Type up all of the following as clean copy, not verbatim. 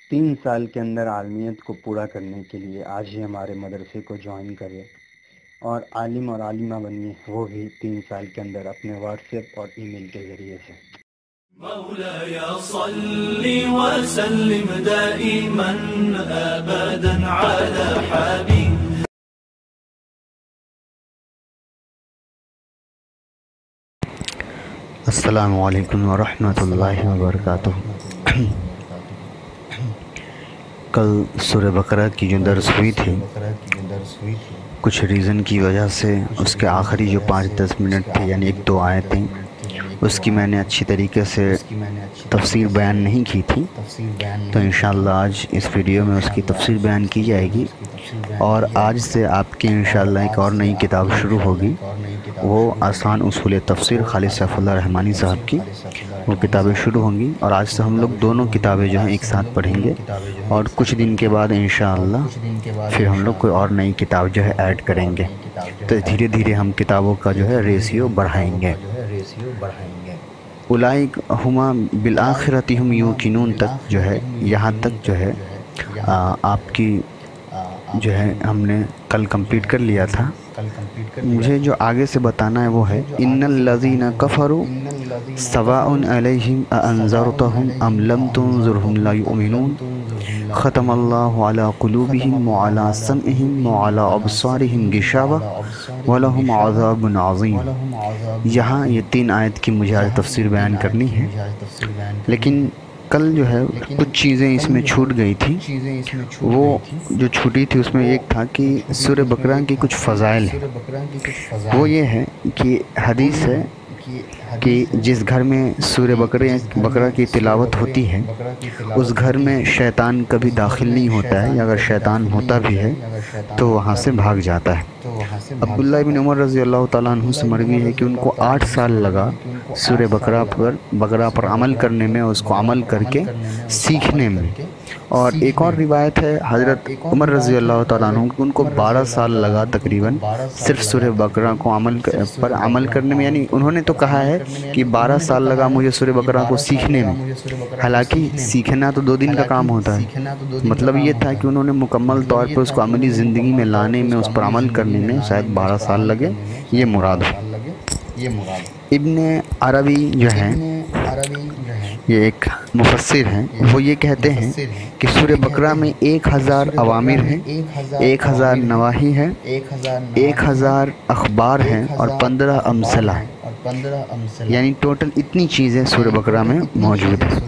3 سال کے اندر عالمیت کو پورا کرنے کے لیے آج ہی ہمارے مدرسے کو جوائن کرے اور عالم اور عالمہ بنیے، وہ بھی 3 سال کے اندر اپنے واٹس ایپ اور ای میل کے ذریعے سے۔ مولاي صل وسلم دائما ابدا على حبيب۔ السلام علیکم ورحمۃ اللہ وبرکاتہ۔ کل سورہ بقرہ کی جو درس ہوئی تھی، کچھ ریزن کی وجہ سے اس کے آخری جو 5-10 منٹ تھے، یعنی 1-2 آیتیں، اس کی میں نے اچھی طریقے سے تفسیر بیان نہیں کی تھی، تو انشاءاللہ آج اس ویڈیو میں اس کی تفسیر بیان کی جائے گی۔ اور آج سے آپ کی انشاءاللہ ایک اور نئی کتاب شروع ہوگی، وہ آسان اصول تفسیر خالد سیف اللہ رحمانی صاحب کی وہ کتابیں شروع ہوں گی، اور آج سے ہم لوگ دونوں کتابیں جو ہیں ایک ساتھ پڑھیں گے، اور کچھ دن کے بعد انشاءاللہ پھر ہم لوگ کوئی اور نئی کتاب جو ہے ایڈ کریں گے، تو دھیرے دھیرے ہم کتابوں کا جو ہے ریشیو بڑھائیں گے۔ اولئک ہما بالآخرۃ ہم یوقنون تک جو ہے، یہاں تک جو ہے آپ کی جو ہے ہم نے کل کمپلیٹ کر لیا تھا۔ مجھے جو آگے سے بتانا ہے وہ ہے ان الذین کفروا سواء علیہم اانذرتہم ام لم تنذرہم لا یؤمنون ختم اللہ علی قلوبہم وعلی سمعہم وعلی ابصارہم غشاوہ ولہم عذاب عظیم۔ یہاں یہ 3 آیت کی مجھے آج تفسیر بیان کرنی ہے، لیکن کل جو ہے کچھ چیزیں اس میں چھوٹ گئی تھی۔ وہ جو چھوٹی تھی اس میں ایک تھا کہ سورہ بقرہ کی کچھ فضائل ہیں۔ وہ یہ ہے کہ حدیث ہے کہ جس گھر میں سورہ بقرہ کی تلاوت ہوتی ہے، اس گھر میں شیطان کبھی داخل نہیں ہوتا ہے، یا اگر شیطان ہوتا بھی ہے تو وہاں سے بھاگ جاتا ہے۔ عبداللہ بن عمر رضی اللہ تعالیٰ عنہ سے مروی ہے کہ ان کو 8 سال لگا سورہ بقرہ پر عمل کرنے میں، اس کو عمل کر کے سیکھنے میں۔ اور ایک اور روایت ہے حضرت عمر رضی اللہ تعالیٰ عنہ کہ ان کو 12 سال لگا تقریباً صرف سورہ بقرہ کو پر عمل کرنے میں، یعنی انہوں نے تو کہا ہے کہ 12 سال لگا مجھے سورہ بقرہ کو سیکھنے میں، حالانکہ سیکھنا تو 2 دن کا کام ہوتا ہے۔ مطلب یہ تھا کہ انہوں نے مکمل طور پر اس کو عملی زندگی میں لانے میں، اس پر عمل کرنے میں شاید 12 سال لگے، یہ مراد ہے۔ ابن عربی جو ہیں، یہ ایک مفسر ہیں، وہ یہ کہتے ہیں کہ سورہ بقرہ میں 1000 اوامر ہیں، 1000 نواہی ہیں، 1000 اخبار ہیں، اور 15 امثلہ ہیں، یعنی ٹوٹل اتنی چیزیں سورہ بقرہ میں موجود ہیں۔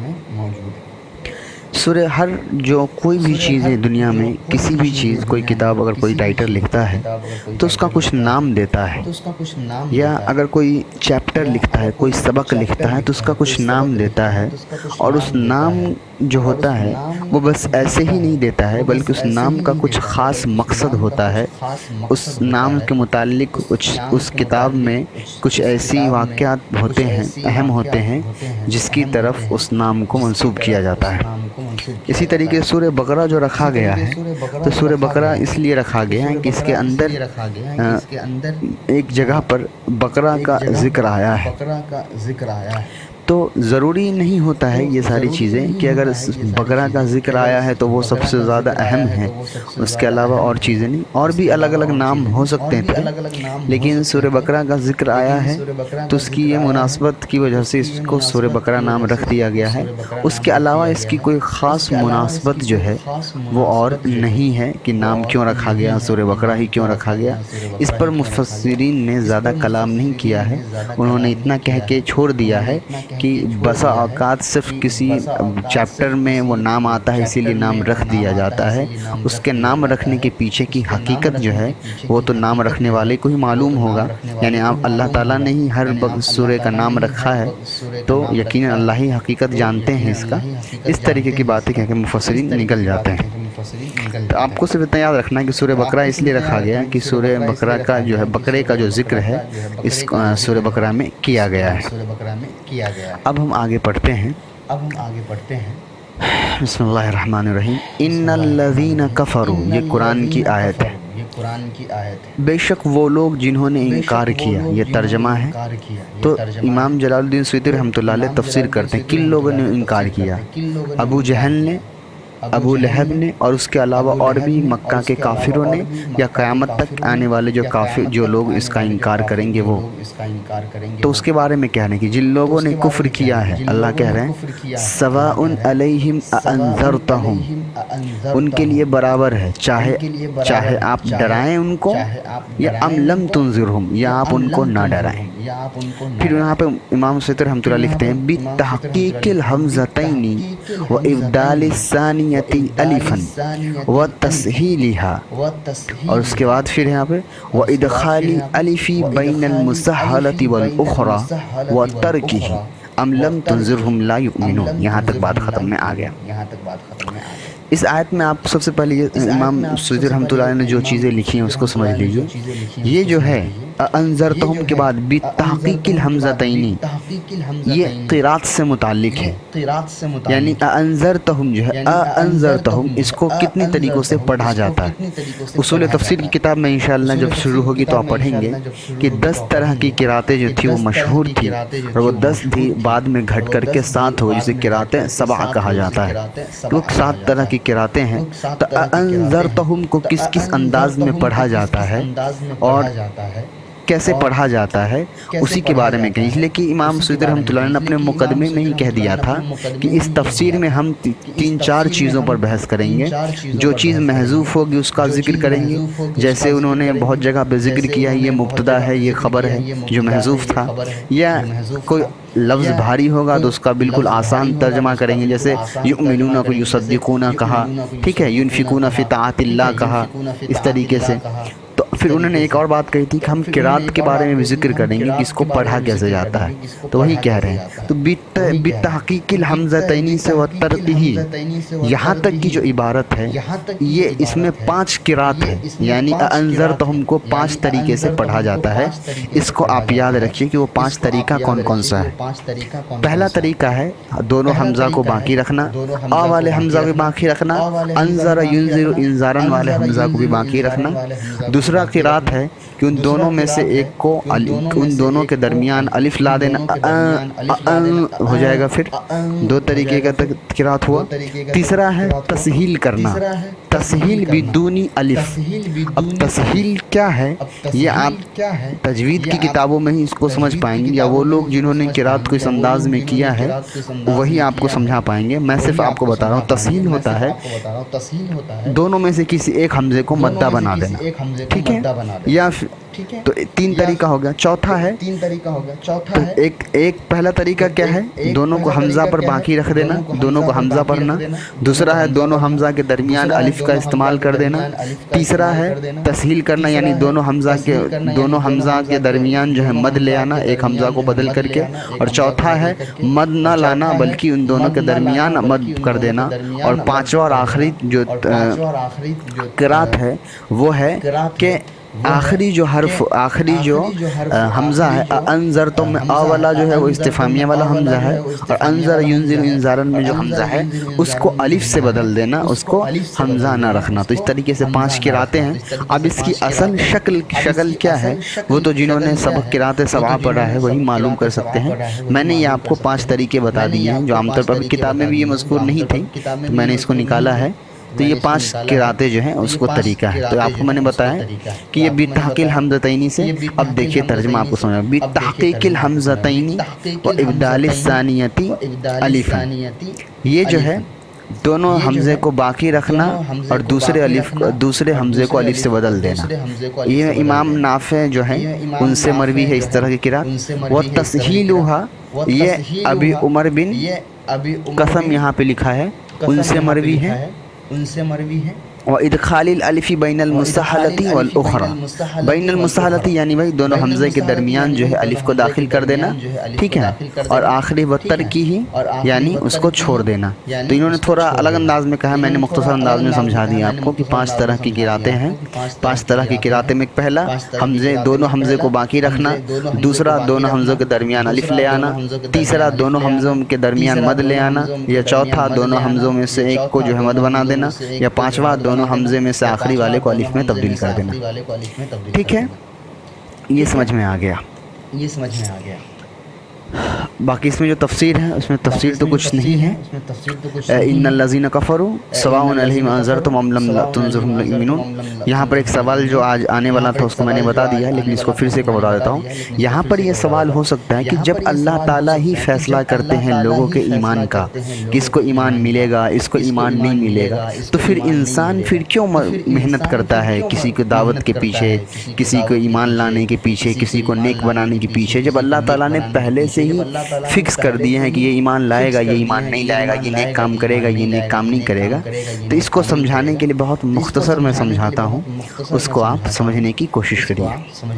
سورہ ہر جو کوئی بھی چیز ہے دنیا میں، کسی بھی چیز، کوئی کتاب اگر کوئی رائٹر لکھتا ہے تو اس کا کچھ نام دیتا ہے، یا اگر کوئی چیپٹر لکھتا ہے، کوئی سبق لکھتا ہے تو اس کا کچھ نام دیتا ہے، اور اس نام جو ہوتا ہے وہ بس ایسے ہی نہیں دیتا ہے، بلکہ اس نام کا کچھ خاص مقصد ہوتا ہے۔ اس نام کے متعلق اس کتاب میں کچھ ایسی واقعات ہوتے ہیں، اہم ہوتے ہیں، جس کی طرف اس نام کو منسوب کیا جاتا ہے۔ اسی طریقے سورہ بقرہ جو رکھا گیا ہے، تو سورہ بقرہ اس لیے رکھا گیا ہے کہ اس کے اندر ایک جگہ پر بقرہ کا ذکر آیا ہے، تو ضروری نہیں ہوتا ہے یہ ساری چیزیں کہ اگر بقرہ کا ذکر آیا ہے تو وہ سب سے زیادہ اہم ہے، اس کے علاوہ اور چیزیں نہیں، اور بھی الگ الگ نام ہو سکتے تھے، لیکن سورہ بقرہ کا ذکر آیا ہے تو اس کی یہ مناسبت کی وجہ سے اس کو سورہ بقرہ نام رکھ دیا گیا ہے۔ اس کے علاوہ اس کی کوئی خاص مناسبت جو ہے وہ اور نہیں ہے کہ نام کیوں رکھا گیا، سورہ بقرہ ہی کیوں رکھا گیا۔ اس پر مفسرین نے زیادہ کلام نہیں کیا ہے، انہوں نے اتنا کہہ کے چھوڑ دیا ہے کہ بسا اوقات صرف کسی چیپٹر میں وہ نام آتا ہے اسی لیے نام رکھ دیا جاتا ہے، اس کے نام رکھنے کے پیچھے کی حقیقت جو ہے وہ تو نام رکھنے والے کو ہی معلوم ہوگا، یعنی اللہ تعالیٰ نے ہی ہر سورہ کا نام رکھا ہے، تو یقیناً اللہ ہی حقیقت جانتے ہیں اس کا۔ اس طریقے کی باتیں کہہ کے مفسرین نکل جاتے ہیں۔ تو آپ کو صرف اتنا یاد رکھنا ہے کہ سورہ بقرہ اس لیے رکھا گیا کہ سورہ بقرہ کا جو ہے بقرے کا جو ذکر ہے اس سورہ بقرہ میں کیا گیا ہے۔ اب ہم آگے پڑھتے ہیں۔ بسم اللہ الرحمن الرحیم۔ ان الذین کفروا، یہ قرآن کی آیت ہے، بے شک وہ لوگ جنہوں نے انکار کیا، یہ ترجمہ ہے۔ تو امام جلال الدین سیوطی رحمۃ اللہ علیہ تفسیر کرتے ہیں کن لوگوں نے انکار کیا؟ ابو جہل نے، ابو لہب نے اور اس کے علاوہ اور بھی مکہ کے کافروں نے یا قیامت تک آنے والے جو لوگ اس کا انکار کریں گے وہ، تو اس کے بارے میں کہہ رہے ہیں کہ جن لوگوں نے کفر کیا ہے، اللہ کہہ رہے ہیں سواء علیہم اانذرتہم، ان کے لیے برابر ہے چاہے آپ ڈرائیں ان کو یا ام لم تنذرہم، یا آپ ان کو نہ ڈرائیں۔ پھر یہاں پہ امام سیوطی رحمۃ اللہ لکھتے ہیں بتحقیق الحمزتین وابدال الثانیۃ الفا وتسہیلها، اور اس کے بعد پھر یہاں پہ وادخال الف بین المسہلۃ والاخری وترکہ ام لم تنذرہم لا یؤمنون، یہاں تک بات ختم میں آ گیا۔ اس آیت میں آپ سب سے پہلے امام سیوطی رحمۃ اللہ نے جو چیزیں لکھی ہیں اس کو سمجھ لیجیے۔ یہ جو ہے انذرتہم کے بعد بتحقیق الحمزتین، یہ قرات سے متعلق ہے، یعنی انذرتہم جو ہے انذرتہم اس کو کتنی طریقوں سے پڑھا جاتا ہے۔ اصول تفسیر کی کتاب میں انشاءاللہ جب شروع ہوگی تو آپ پڑھیں گے کہ 10 طرح کی قراتیں جو تھی وہ مشہور تھی، اور وہ 10 بھی بعد میں گھٹ کر کے 7 ہو، جسے قراتیں 7 کہا جاتا ہے۔ تو 7 طرح کی قراتیں ہیں، تو انذرتہم کو کس کس انداز میں پڑھا جاتا ہے اور کیسے پڑھا جاتا ہے اسی کے بارے میں کہیں، اس لیے کہ امام سیوطی رحمۃ اللہ نے اپنے مقدمے میں ہی کہہ دیا تھا کہ اس تفسیر میں ہم 3-4 چیزوں پر بحث کریں گے، جو چیز محذوف ہوگی اس کا ذکر کریں گے، جیسے انہوں نے بہت جگہ پہ ذکر کیا ہے یہ مبتدا ہے، یہ خبر ہے جو محذوف تھا، یا کوئی لفظ بھاری ہوگا تو اس کا بالکل آسان ترجمہ کریں گے، جیسے یؤمنون کو یصدقون کہا، ٹھیک ہے، ینفقون فی طاعت اللہ کہا، اس طریقے سے۔ تو پھر انہوں نے ایک اور بات کہی تھی کہ ہم قرات کے بارے میں بھی ذکر کریں گے کہ اس کو پڑھا کیسے جاتا ہے، تو وہی کہہ رہے ہیں۔ تو بتحقیق الحمزتین سے وترکہ، یہاں تک کی جو عبارت ہے یہ اس میں 5 قرات ہے، یعنی انذرتہم کو 5 طریقے سے پڑھا جاتا ہے۔ اس کو آپ یاد رکھیے کہ وہ 5 طریقہ کون کون سا ہے۔ پہلا طریقہ ہے دونوں حمزہ کو باقی رکھنا، آ والے حمزہ کو باقی رکھنا، انذر ینذر انذارن والے حمزہ کو بھی باقی رکھنا۔ دوسرا قرات ہے کہ ان دونوں میں سے ایک کو ان دونوں کے درمیان الف لا دینا، ہو جائے گا، پھر 2 طریقے کا قرات ہوا۔ تیسرا ہے تسہیل کرنا، تسہیل بدون الف۔ اب تسہیل کیا ہے یہ آپ تجوید کی کتابوں میں ہی اس کو سمجھ پائیں گے، یا وہ لوگ جنہوں نے قرات کو اس انداز میں کیا ہے وہی آپ کو سمجھا پائیں گے۔ میں صرف آپ کو بتا رہا ہوں تسہیل ہوتا ہے دونوں میں سے کسی ایک حمزے کو مدہ بنا دینا، ٹھیک ہے، یا تو 3 طریقہ ہو گیا۔ چوتھا ہے تو ایک پہلا طریقہ کیا ہے، دونوں کو حمزہ پر باقی رکھ دینا، دونوں کو حمزہ پڑھنا۔ دوسرا ہے دونوں حمزہ کے درمیان الف کا استعمال کر دینا۔ تیسرا ہے تسہیل کرنا، یعنی دونوں حمزہ کے درمیان جو ہے مد لے آنا، ایک حمزہ کو بدل کر کے۔ اور چوتھا ہے مد نہ لانا بلکہ ان دونوں کے درمیان مد کر دینا۔ اور 5واں اور آخری جو قرات ہے وہ ہے کہ آخری جو حرف، آخری جو حمزہ ہے انذرتم میں آ والا جو ہے وہ استفہامیہ والا حمزہ ہے، اور انذر ینذر انذارن میں جو حمزہ ہے اس کو الف سے بدل دینا، اس کو حمزہ نہ رکھنا۔ تو اس طریقے سے 5 قراتیں ہیں۔ اب اس کی اصل شکل کیا ہے وہ تو جنہوں نے سبق قرات 7 پڑھا ہے وہی معلوم کر سکتے ہیں۔ میں نے یہ آپ کو 5 طریقے بتا دیے ہیں جو عام طور پر کتاب میں بھی یہ مذکور نہیں تھی، تو میں نے اس کو نکالا ہے۔ تو یہ 5 قراتیں جو ہیں اس کو طریقہ ہے۔ تو آپ کو میں نے بتایا کہ یہ بتحقیق الحمزتین سے، اب دیکھیے ترجمہ آپ کو سمجھا، بتحقیق الحمزتین و ابدال الثانیۃ الفا، یہ جو ہے دونوں حمزے کو باقی رکھنا اور دوسرے حمزے کو الف سے بدل دینا۔ یہ امام نافع جو ہیں ان سے مروی ہے اس طرح کی قرات۔ وہ تسہیلها، یہ ابی عمر بن قسم یہاں پہ لکھا ہے، ان سے مروی ہے۔ وادخال الالف بین المستحلۃ والاخری، بین المستحلۃ یعنی بھائی دونوں حمزے کے درمیان جو ہے الف کو داخل کر دینا، ٹھیک ہے، اور آخری وترکہ یعنی اس کو چھوڑ دینا۔ تو انہوں نے تھوڑا الگ انداز میں کہا، میں نے مختصر انداز میں سمجھا دیا آپ کو کہ 5 طرح کی قراتیں ہیں۔ 5 طرح کی قراتیں میں پہلا دونوں حمزے کو باقی رکھنا، دوسرا دونوں حمزوں کے درمیان الف لے آنا، تیسرا دونوں حمزوں کے درمیان مد لے آنا، یا چوتھا دونوں حمزوں میں سے ایک کو جو ہے مد بنا دینا، یا 5واں دونوں حمزے میں سے آخری والے کو الف میں تبدیل کر دینا۔ ٹھیک ہے، یہ سمجھ میں آ گیا۔ باقی اس میں جو تفسیر ہے اس میں تفسیر تو کچھ نہیں ہے. ان الذین کفروا سواء علیہم انذرتم ام لم تنذرہم لا یؤمنون. یہاں پر ایک سوال جو آج آنے والا تھا اس کو میں نے بتا دیا ہے، لیکن اس کو پھر سے بتا دیتا ہوں. یہاں پر یہ سوال ہو سکتا ہے کہ جب اللہ تعالیٰ ہی فیصلہ کرتے ہیں لوگوں کے ایمان کا، کس کو ایمان ملے گا اس کو ایمان نہیں ملے گا، تو پھر انسان پھر کیوں محنت کرتا ہے کسی کو دعوت کے پیچھے، کسی کو ایمان لانے کے پیچھے، کسی کو نیک بنانے کے پیچھے، جب اللہ تعالیٰ نے پہلے سے ہی فکس کر دیے ہیں کہ یہ ایمان لائے گا، یہ ایمان نہیں لائے گا، یہ نیک کام کرے گا، یہ نیک کام نہیں کرے گا. تو اس کو سمجھانے کے لیے بہت مختصر میں سمجھاتا ہوں، اس کو آپ سمجھنے کی کوشش کریے.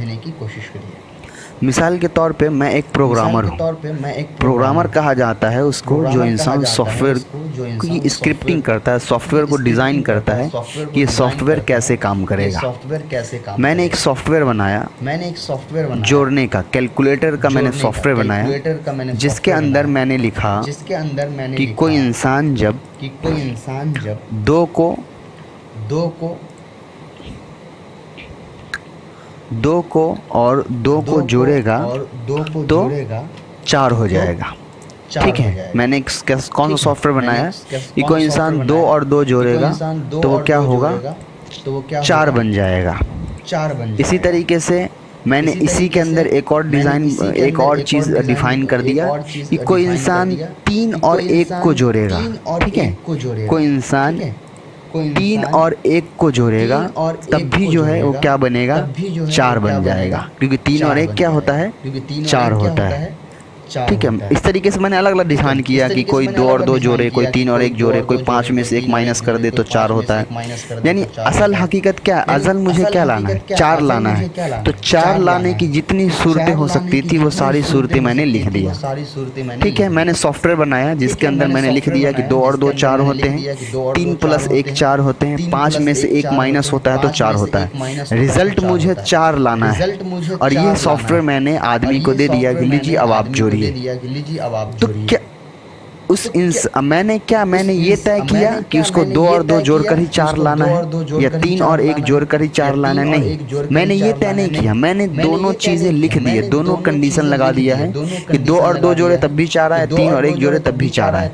مثال کے طور پہ میں ایک پروگرامر ہوں. پروگرامر کہا جاتا ہے اس کو جو انسان سافٹ ویئر کی اسکرپٹنگ کرتا ہے، سافٹ ویئر کو ڈیزائن کرتا ہے کہ یہ سافٹ ویئر کیسے کام کرے گا. میں نے ایک سافٹ ویئر بنایا جوڑنے کا، کیلکولیٹر کا میں نے سافٹ ویئر بنایا، جس کے اندر میں نے لکھا کہ کوئی انسان جب دو کو اور دو کو جوڑے گا تو 4 ہو جائے گا. ٹھیک ہے، میں نے کون سا سافٹ ویئر بنایا کہ کوئی انسان 2 اور 2 جوڑے گا تو وہ کیا ہوگا، 4 بن جائے گا. اسی طریقے سے میں نے اسی کے اندر ایک اور چیز ڈیفائن کر دیا کہ کوئی انسان 3 اور 1 کو جوڑے گا. ٹھیک ہے، کوئی انسان 3 اور 1 کو جوڑے گا تب بھی جو ہے وہ کیا بنے گا، 4 بن جائے گا، کیونکہ 3 اور 1 کیا ہوتا ہے، 4 ہوتا ہے. ٹھیک ہے، اس طریقے سے میں نے الگ الگ ڈیفائن کیا کہ کوئی 2 اور 2 جوڑے، کوئی 3 اور 1 جوڑے، کوئی 5 میں سے 1 مائنس کر دے تو 4 ہوتا ہے. یعنی اصل حقیقت کیا، ازل مجھے کیا لانا ہے، 4 لانا ہے. تو 4 لانے کی جتنی صورتیں ہو سکتی تھی وہ ساری صورتیں میں نے لکھ دیا. ٹھیک ہے، میں نے سافٹ ویئر بنایا جس کے اندر میں نے لکھ دیا کہ 2 اور 2 4 ہوتے ہیں، 3 + 1 4 ہوتے ہیں، 5 میں سے 1 مائنس ہوتا ہے تو 4 ہوتا ہے. رزلٹ مجھے 4 لانا ہے، اور یہ سافٹ ویئر میں نے آدمی کو دے دیا کہ لیجیے اب آپ جوڑیے. تو کیا میں نے یہ طے کیا کہ اس کو 2 اور 2 جوڑ کر ہی 4 لانا ہے یا 3 اور 1 جوڑ کر ہی 4 لانا ہے؟ نہیں، میں نے یہ طے نہیں کیا. میں نے دونوں چیزیں لکھ دی، دونوں کنڈیشن لگا دیا ہے کہ 2 اور 2 جوڑے تب بھی 4 آئے، 3 اور 1 جوڑے تب بھی 4 آئے.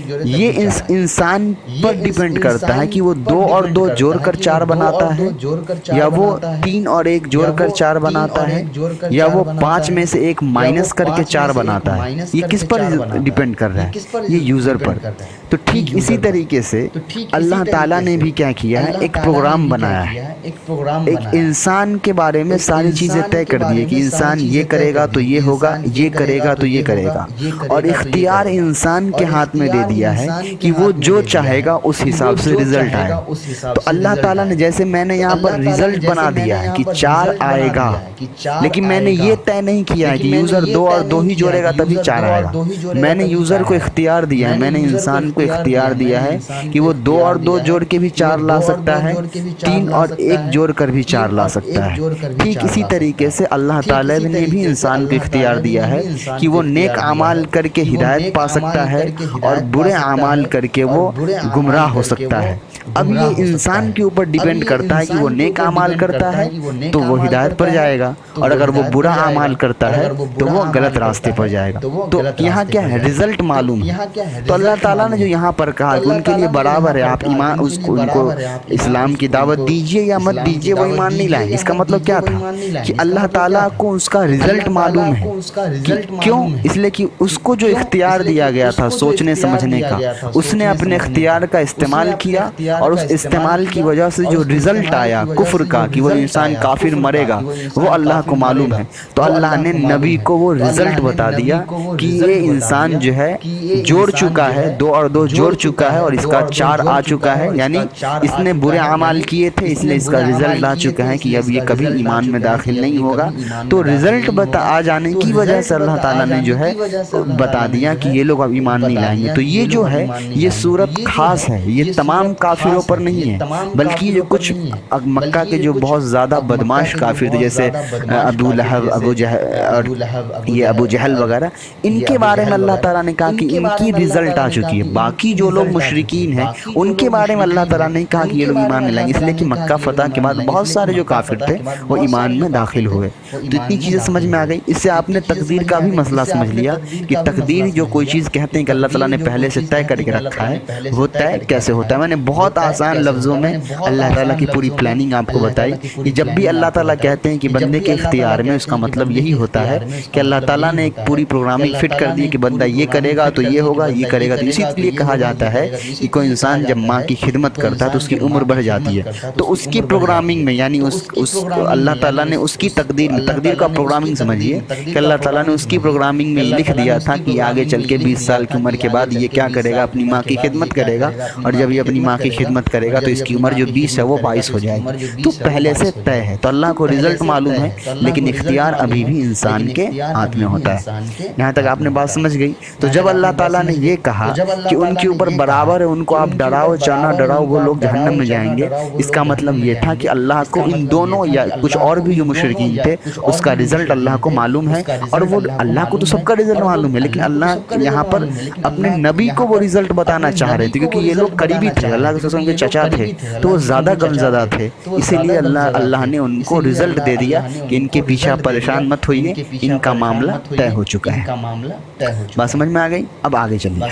یہ انسان پر ڈیپینڈ کرتا ہے کہ وہ 2 اور 2 جوڑ کر 4 بناتا ہے یا وہ 3 اور 1 جوڑ کر 4 بناتا ہے یا وہ 5 میں سے 1 مائنس کر کے 4 بناتا ہے. یہ کس پر ڈیپینڈ کر رہا ہے؟ یہ یوزر پر. تو ٹھیک اسی طریقے سے اللہ تعالیٰ نے بھی کیا کیا ہے، ایک پروگرام بنایا ہے. ایک انسان کے بارے میں ساری چیزیں طے کر دی ہے کہ انسان یہ کرے گا تو یہ ہوگا، یہ کرے گا تو یہ کرے گا، اور اختیار انسان کے ہاتھ میں دے دیا ہے کہ وہ جو چاہے گا اس حساب سے رزلٹ آئے. تو اللہ تعالیٰ نے جیسے میں نے یہاں پر رزلٹ بنا دیا ہے کہ 4 آئے گا، لیکن میں نے یہ طے نہیں کیا ہے کہ یوزر 2 اور 2 ہی جوڑے گا تبھی 4 آئے گا. میں نے یوزر کو اختیار دیا ہے، میں نے انسان کو اختیار دیا ہے کہ وہ 2 اور 2 جوڑ کے بھی 4 لا سکتا ہے، 3 اور 1 جوڑ کر بھی 4 لا سکتا ہے. ٹھیک اسی طریقے سے اللہ تعالیٰ نے بھی انسان کو اختیار دیا ہے کہ وہ نیک اعمال کر کے ہدایت پا سکتا ہے اور برے اعمال کر کے وہ گمراہ ہو سکتا ہے. اب یہ انسان کے اوپر ڈیپینڈ کرتا ہے کہ وہ نیک اعمال کرتا ہے تو وہ ہدایت پر جائے گا، اور اگر وہ برا اعمال کرتا ہے تو وہ غلط راستے پر جائے گا. تو یہاں کیا ہے، رزلٹ معلوم ہے. تو اللہ تعالیٰ نے جو یہاں پر کہا کہ ان کے لیے برابر ہے، آپ ایمان ان کو اسلام کی دعوت دیجئے یا مت دیجئے، وہ ایمان نہیں لائیں. اس کا مطلب کیا تھا کہ اللہ تعالیٰ کو اس کا رزلٹ معلوم ہے. کیوں؟ اس لیے کہ اس کو جو اختیار دیا گیا تھا سوچنے سمجھنے کا، اس نے اپنے اختیار کا استعمال کیا، اور اس استعمال کی وجہ سے جو رزلٹ آیا کفر کا کہ وہ انسان کافر مرے گا، وہ اللہ کو معلوم ہے. تو اللہ نے نبی کو وہ رزلٹ بتا دیا کہ یہ انسان جو ہے جوڑ چکا ہے، 2 اور 2 جوڑ چکا ہے اور اس کا 4 آ چکا ہے. یعنی اس نے برے اعمال کیے تھے، اس لیے اس کا رزلٹ آ چکا ہے کہ اب یہ کبھی ایمان میں داخل نہیں ہوگا. تو رزلٹ آ جانے کی وجہ سے اللہ تعالیٰ نے جو ہے بتا دیا کہ یہ لوگ اب ایمان نہیں لائیں گے. تو یہ جو ہے یہ صورت خاص ہے، یہ تمام کافروں پر نہیں ہے، بلکہ جو کچھ مکہ کے جو بہت زیادہ بدماش کافر تھے جیسے ابو لہب، ابو جہل وغیرہ، ان کے بارے میں اللہ تعالیٰ نے کہا کہ ان کی رزلٹ آ چکی ہے. باقی جو لوگ مشرکین ہیں ان کے بارے میں اللہ تعالیٰ نے کہا کہ یہ لوگ ایمان نہیں لائیں گے، اس لیے کہ مکہ فتح کے بعد بہت سارے جو کافر تھے وہ ایمان میں داخل ہوئے۔ تو اتنی چیزیں سمجھ میں آ گئی۔ اس سے آپ نے تقدیر کا بھی مسئلہ سمجھ لیا کہ تقدیر جو کوئی چیز کہتے ہیں کہ اللہ تعالیٰ نے پہلے سے طے کر کے رکھا ہے، وہ طے کیسے ہوتا ہے۔ میں نے بہت آسان لفظوں میں اللہ تعالیٰ کی پوری پلاننگ آپ کو بتائی کہ جب بھی اللہ تعالیٰ کہتے ہیں کہ بندے کے اختیار میں، اس کا مطلب یہی ہوتا ہے کہ اللہ تعالیٰ نے ایک پوری پروگرامنگ فٹ کر دی کہ بندہ یہ کرے گا تو یہ ہوگا، یہ کرے گا تو اسی لیے کہا جاتا ہے کہ کوئی انسان جب ماں کی خدمت کرتا ہے تو اس کی عمر بڑھ جاتی ہے۔ تو اس کی پروگرامنگ میں یعنی اس اللہ تعالیٰ نے اس کی تقدیر میں، تقدیر کا پروگرامنگ سمجھیے کہ اللہ تعالیٰ نے اس کی پروگرامنگ میں لکھ دیا تھا کہ آگے چل کے 20 سال کی عمر کے بعد یہ کیا کرے گا، اپنی ماں کی خدمت کرے گا، اور جب یہ اپنی ماں کی خدمت کرے گا تو اس کی عمر جو 20 ہے وہ 22 ہو جائے گی۔ تو پہلے سے طے ہے، تو اللہ کو رزلٹ معلوم ہے، لیکن اختیار ابھی بھی انسان کے ہاتھ میں ہوتا ہے۔ یہاں تک آپ نے بات سمجھ گئی۔ تو جب اللہ تعالیٰ نے یہ کہا کہ ان کے اوپر برابر ہے، ان کو آپ ڈراؤ چانا ڈراؤ وہ لوگ جہنم میں جائیں گے، اس کا مطلب یہ تھا کہ اللہ کو ان دونوں یا کچھ اور بھی جو مشرکین تھے اس کا رزلٹ اللہ کو معلوم ہے، اور وہ اللہ کو تو سب کا رزلٹ معلوم ہے، لیکن اللہ یہاں پر اپنے نبی کو وہ رزلٹ بتانا چاہ رہے تھے کیونکہ یہ لوگ قریبی تھے، اللہ کے رسول کے چچا تھے، تو وہ زیادہ غمزدہ تھے، اسی لیے اللہ نے ان کو رزلٹ دے دیا کہ ان کے پیچھے پریشان مت ہوئیے، ان کا معاملہ طے ہو چکا ہے۔ بات سمجھ میں آ گئی؟ اب آگے چلیے۔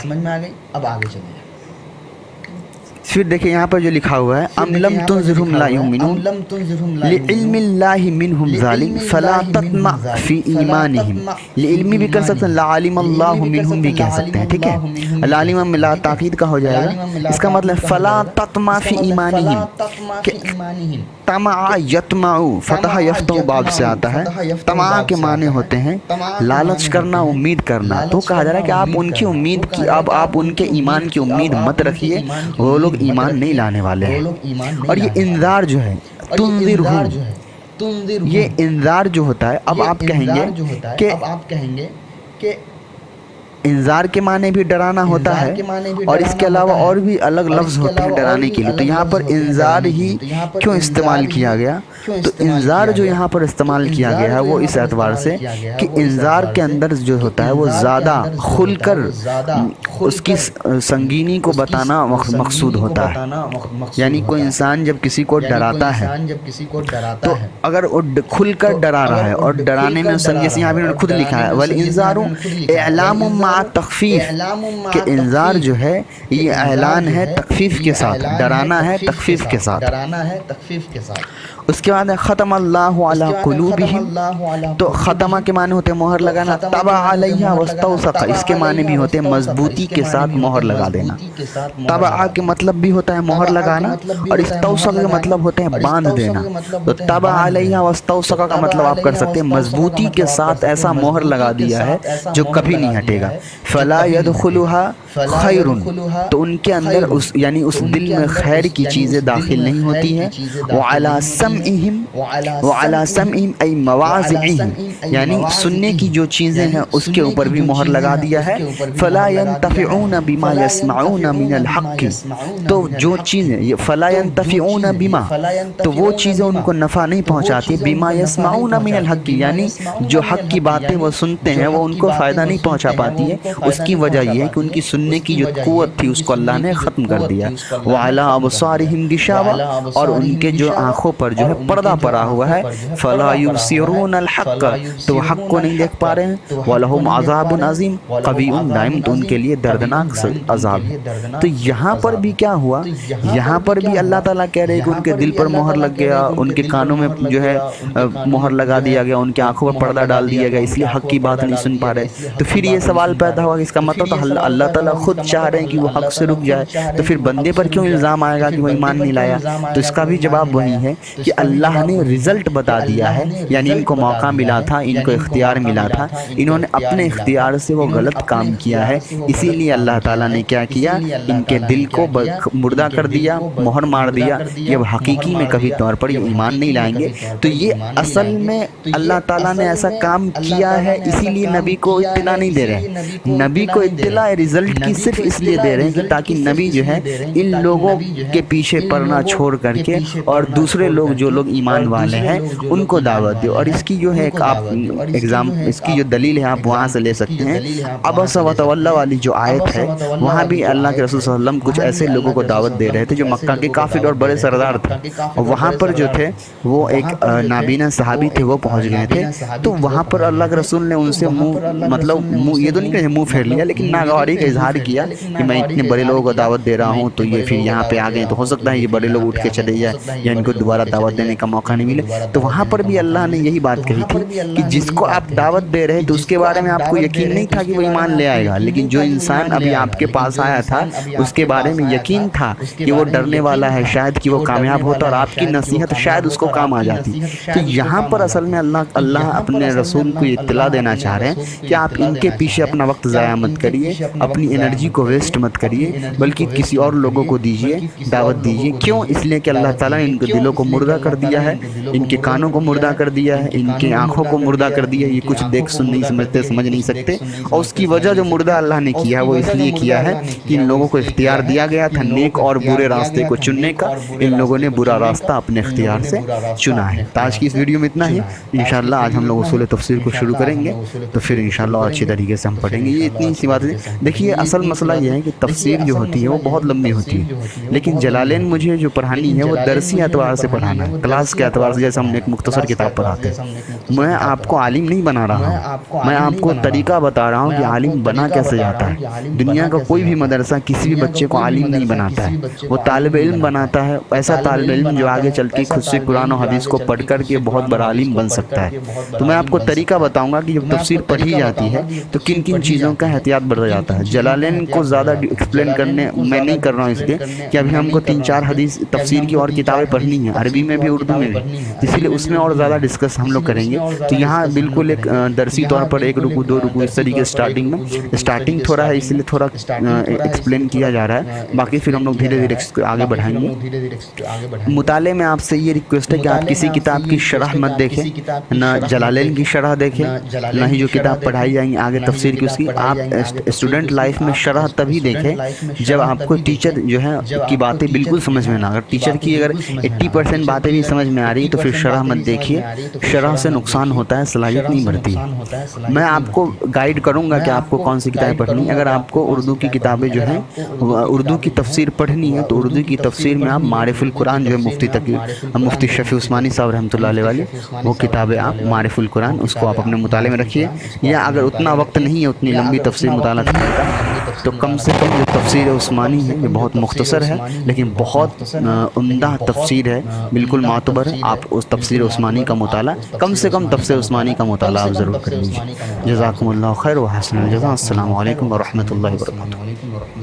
پھر دیکھیں یہاں پر جو لکھا ہوا ہے ام لم تنذرہم لا یؤمنون لعلم اللہ منہم ذالک فلا تطمع فی ایمانہم۔ لعلمی بھی کر سکتے ہیں، لعلم اللہ منہم بھی کہہ سکتے ہیں، ٹھیک ہے۔ لعلم میں لا تاکید کا ہو جائے گا، اس کا مطلب فلا تطمع فی ایمانہم، کہ طمع یطمع فتح یفتح باب سے آتا ہے۔ طمع کے معنی ہوتے ہیں لالچ کرنا، امید کرنا۔ تو کہا جا رہا ہے کہ آپ ان کی امید کی، آپ ان کے ایمان کی امید مت رکھیے، وہ لوگ ایمان نہیں لانے والے ہیں۔ اور یہ انذار جو ہے تنذرہم، یہ انذار جو ہوتا ہے، اب آپ کہیں گے کہ انذار کے معنی بھی ڈرانا ہوتا ہے، اور اس کے علاوہ اور بھی الگ لفظ ہوتے ہیں ڈرانے کے لیے، تو یہاں پر انذار ہی کیوں استعمال کیا گیا؟ تو انذار جو یہاں پر استعمال کیا گیا ہے وہ اس اعتبار سے کہ انذار کے اندر جو ہوتا ہے وہ زیادہ کھل کر اس کی سنگینی کو بتانا مقصود ہوتا ہے۔ یعنی کوئی انسان جب کسی کو ڈراتا ہے تو اگر وہ کھل کر ڈرا رہا ہے، اور ڈرانے میں جیسے یہاں بھی خود لکھا ہے وَالْإِنذَارُ اعلام مع تخفیف، کہ انذار جو ہے یہ اعلان ہے تخفیف کے ساتھ، ڈرانا ہے تخفیف کے ساتھ۔ اس کے بعد ختم اللہ علی قلوبہم، تو ختمہ کے معنی ہوتے ہیں مہر لگانا، طبع علیہ واستوثق، اس کے معنی بھی ہوتے ہیں مضبوطی کے ساتھ مہر لگا دینا۔ طبع کے مطلب بھی ہوتا ہے مہر لگانا، اور استوثق کے مطلب ہوتے ہیں باندھ دینا۔ تو طبع علیہ واستوثق کا مطلب آپ کر سکتے ہیں مضبوطی کے ساتھ ایسا مہر لگا دیا ہے جو کبھی نہیں ہٹے گا۔ فلا يدخلها خیر، تو ان کے اندر یعنی اس دل میں خیر کی چیزیں داخل نہیں ہوتی ہیں۔ وعلی سمعہم ای مواضعہم، یعنی سننے کی جو چیزیں ہیں اس کے اوپر بھی مہر لگا دیا ہے۔ فلا ينتفعون بما يسمعون من الحق، تو جو چیزیں فلا ينتفعون بما، تو وہ چیزیں ان کو نفع نہیں پہنچاتی، بما يسمعون من الحق، یعنی جو حق کی باتیں وہ سنتے ہیں وہ ان کو فائدہ نہیں پہنچا پاتی ہے۔ اس کی وجہ یہ ہے کہ ان کی سننے کی جو قوت تھی اس کو اللہ نے ختم کر دیا۔ وعلی ابصارہم غشاوہ، اور ان کے جو آنکھوں پر جو ہے پردہ پڑا ہوا ہے۔ فلا یبصرون الحق، تو وہ حق کو نہیں دیکھ پا رہے ہیں۔ ولہم عذاب عظیم قوی دائم، تو ان کے لیے دردناک عذاب۔ تو یہاں پر بھی کیا ہوا؟ یہاں پر بھی اللہ تعالیٰ کہہ رہے کہ ان کے دل پر مہر لگ گیا، ان کے کانوں میں جو ہے مہر لگا دیا گیا، ان کے آنکھوں پر پردہ ڈال دیا گیا، اس لیے حق کی بات نہیں سن پا رہے۔ تو پھر یہ سوال پیدا ہوا کہ اس کا مطلب تو اللہ تعالیٰ خود چاہ رہے ہیں کہ وہ حق سے رک جائے، تو پھر بندے پر کیوں الزام آئے گا کہ وہ ایمان نہیں لایا؟ تو اس کا بھی جواب وہی ہے کہ اللہ نے رزلٹ بتا دیا ہے، یعنی ان کو موقع ملا تھا، ان کو اختیار ملا تھا، انہوں نے اپنے اختیار سے وہ غلط کام کیا ہے، اسی لیے اللہ تعالیٰ نے کیا کیا؟ ان کے دل کو مردہ کر دیا، مہر مار دیا کہ اب حقیقی میں کبھی طور پر یہ ایمان نہیں لائیں گے۔ تو یہ اصل میں اللہ تعالیٰ نے ایسا کام کیا ہے، اسی لیے نبی کو اطلاع نہیں دے رہے، نبی کو اطلاع رزلٹ کی صرف اس لیے دے رہے ہیں کہ تاکہ نبی جو ہے ان لوگوں کے پیچھے پڑنا چھوڑ کر کے اور دوسرے لوگ جو لوگ ایمان والے ہیں ان کو دعوت دے. اور اس کی جو ہے ایک آپ اس کی جو دلیل ہے آپ وہاں سے لے سکتے ہیں. عبس وتولی والی جو آیت ہے وہاں بھی اللہ کے رسول صلی اللہ علیہ وسلم کچھ ایسے لوگوں کو دعوت دے رہے تھے جو مکہ کے کافر اور بڑے سردار تھے, اور وہاں پر جو تھے وہ ایک نابینا صحابی تھے, وہ پہنچ گئے تھے. تو وہاں پر اللہ کے رسول نے ان سے منہ یہ تو نہیں کہ منہ پھیر لیا, لیکن ناگواری کا اظہار کیا کہ میں اتنے بڑے لوگوں کو دعوت دے رہا ہوں تو یہ پھر یہاں پہ آ گئے تو ہو سکتا ہے یہ بڑے لوگ اٹھ کے چلے جائے یا ان کو دوبارہ دعوت دینے کا موقع نہیں ملے. تو وہاں پر بھی اللہ نے یہی بات کہی تھی کہ جس کو آپ دعوت دے رہے تو اس کے بارے میں آپ کو یقین نہیں تھا کہ وہ ایمان لے آئے گا, لیکن جو انسان ابھی آپ کے پاس آیا تھا اس کے بارے میں یقین تھا کہ وہ ڈرنے والا ہے, شاید کہ وہ کامیاب ہوتا اور آپ کی نصیحت شاید اس کو کام آ جاتی. تو یہاں پر اصل میں اللہ اپنے رسول کو اطلاع دینا چاہ رہے ہیں کہ آپ ان کے پیچھے اپنا وقت ضائع مت کریے, اپنی انرجی کو ویسٹ مت کریے, بلکہ کسی اور لوگوں کو دیجیے, دعوت دیجیے. کیوں؟ اس لیے کہ اللہ تعالیٰ نے ان کے دلوں کو مردہ کر دیا ہے, ان کے کانوں کو مردہ کر دیا ہے, ان کی آنکھوں کو مردہ کر دیا ہے. یہ کچھ دیکھ سن نہیں سمجھتے, سمجھ نہیں سکتے. اور اس کی وجہ جو مردہ اللہ نے کیا وہ اس لیے کیا ہے کہ ان لوگوں کو اختیار دیا گیا تھا نیک اور برے راستے کو چننے کا, ان لوگوں نے برا راستہ اپنے اختیار سے چنا ہے. آج کی اس ویڈیو میں اتنا ہی. انشاءاللہ آج ہم لوگ اصول تفسیر کو شروع کریں گے تو پھر انشاءاللہ اور اچھی طریقے سے ہم پڑھیں گے. یہ اتنی سی بات ہے. دیکھیے اصل مسئلہ یہ ہے کہ تفسیر جو ہوتی ہے وہ بہت لمبی ہوتی ہے, لیکن جلالین مجھے جو پڑھانی ہے وہ درسی اعتبار سے پڑھانا ہے, کلاس کے اعتبار سے. جیسے ہم ایک مختصر کتاب پڑھاتے ہیں, میں آپ کو عالم نہیں بنا رہا ہوں, میں آپ کو طریقہ بتا رہا ہوں کہ عالم بنا کیسے جاتا ہے. دنیا کا کوئی بھی مدرسہ کسی بھی بچے کو عالم نہیں بناتا ہے, وہ طالب علم بناتا ہے. ایسا طالب علم جو آگے چل کے خود سے قرآن و حدیث کو پڑھ کر کے بہت بڑا عالم بن سکتا ہے. تو میں آپ کو طریقہ بتاؤں گا کہ جب تفسیر پڑھی جاتی ہے تو کن کن چیزوں کا احتیاط برتا جاتا ہے. جلالین کو زیادہ ایکسپلین کرنے میں نہیں کر رہا ہوں اس لیے کہ ابھی ہم کو 3-4 حدیث تفسیر کی اور کتابیں پڑھنی ہیں, عربی میں بھی اردو میں بھی, اسی لیے اس میں اور زیادہ ڈسکس ہم لوگ کریں گے. تو یہاں بالکل ایک درسی طور پر 1 رکوع 2 رکوع اس طریقے اسٹارٹنگ تھوڑا ہے, اس لیے تھوڑا ایکسپلین کیا جا رہا ہے. باقی پھر ہم لوگ دھیرے دھیرے اس کو آگے بڑھائیں گے. مطالعے میں آپ سے یہ ریکویسٹ ہے کہ آپ کسی کتاب کی شرح مت دیکھیں, نہ جلالین کی شرح دیکھیں, نہ ہی جو کتاب پڑھائی جائیں گی آگے تفسیر کی اس کی. آپ اسٹوڈنٹ لائف میں شرح تبھی دیکھیں جب آپ کو ٹیچر جو ہے کی باتیں بالکل سمجھ میں نہ. اگر ٹیچر کی 80% باتیں بھی سمجھ میں آ رہی تو پھر شرح مت دیکھیے, شرح سے نقصان ہوتا ہے, صلاحیت نہیں بڑھتی. میں آپ کو گائیڈ کروں گا کہ آپ کو کون سی کتابیں پڑھنی ہے. اگر آپ کو اردو کی کتابیں جو ہیں اردو کی تفسیر پڑھنی ہے تو اردو کی تفسیر میں آپ معرف القرآن جو ہے مفتی شفیع عثمانی صاحب رحمۃ اللہ علیہ والی وہ کتابیں آپ معرف القرآن اس کو آپ اپنے مطالعے میں رکھیے. یا اگر اتنا وقت نہیں ہے اتنی لمبی تفسیر مطالعہ کرنے کا تو کم سے کم جو تفسیر عثمانی ہے یہ بہت مختصر ہے لیکن بہت عمدہ تفسیر ہے, بالکل معتبر ہے. آپ اس تفسیر عثمانی کا مطالعہ کم سے کم تفسیر عثمانی کا مطالعہ آپ ضرور کر لیجیے. جزاکم اللہ خیر و حسن الجزاء. السلام علیکم ورحمۃ اللہ وبرکاتہ.